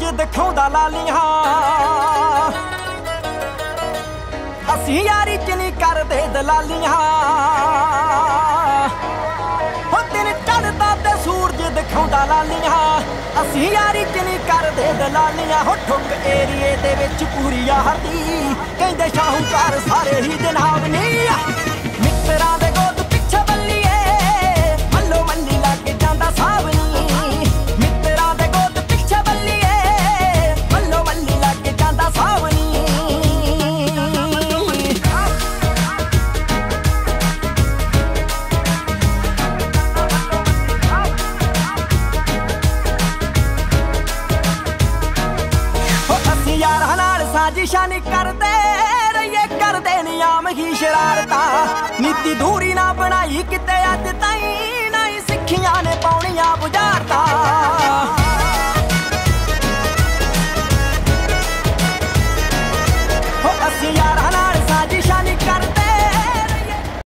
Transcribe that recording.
ਦਿਖਾਉਂਦਾ ਲਾਲੀਆਂ। ਅਸੀਂ ਯਾਰੀ ਚ ਨਹੀਂ ਕਰਦੇ ਦਲਾਲੀਆਂ। ਹੋ ਦਿਨ ਚੜ੍ਹਦਾ ਤੇ ਸੂਰਜ ਦਿਖਾਉਂਦਾ ਲਾਲੀਆਂ। ਅਸੀਂ ਯਾਰੀ ਚ ਨਹੀਂ ਕਰਦੇ ਦਲਾਲੀਆਂ। ਹੋ ਠੁੱਕ ਏਰੀਏ ਦੇ ਵਿੱਚ ਪੂਰੀ ਆਹਦੀ ਕਹਿੰਦੇ ਸ਼ਾਹੂਕਾਰ ਸਾਰੇ ਹੀ ਜਨਾਬ ਨੀ। ਮਿੱਤਰਾਂ ਦੇ ਗੋਦ ਪਿੱਛੇ ਬੱਲੀਏ ਮੱਲੋ ਮੱਲੀ ਲੱਗ ਜਾਂਦਾ ਸਾਵਨੀ। ਮਿੱਤਰਾਂ ਦੇ ਗੋਦ ਪਿੱਛੇ ਬੱਲੀਏ ਮੱਲੋ ਮੱਲੀ ਲੱਗ ਜਾਂਦਾ ਸਾਵਨੀ। ਯਾਰਾਂ ਨਾਲ ਸਾਜ਼ਿਸ਼ਾਂ ਨੀ ਕਰਦੇ ਰਹੀਏ ਕਰਦੇ ਨਿਆਮ ਹੀ ਸ਼ਰਾਰਤਾਂ। ਨੀਤੀ ਦੂਰੀ ਨਾ ਬਣਾਈ ਕਿਤੇ ਅੱਜ ਤਾਈਂ